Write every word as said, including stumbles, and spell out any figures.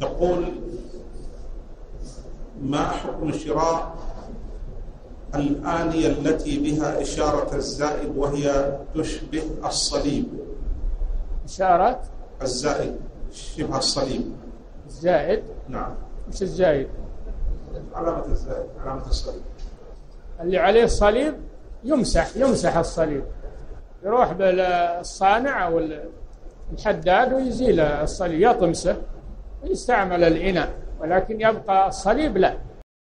يقول: ما حكم شراء الآنية التي بها إشارة الزائد وهي تشبه الصليب؟ إشارة الزائد شبه الصليب. الزائد؟ نعم. وش الزائد؟ علامة الزائد، علامة الصليب اللي عليه الصليب يمسح يمسح الصليب، يروح بالصانع أو الحداد ويزيل الصليب، يطمسه ويستعمل الإناء، ولكن يبقى الصليب لا.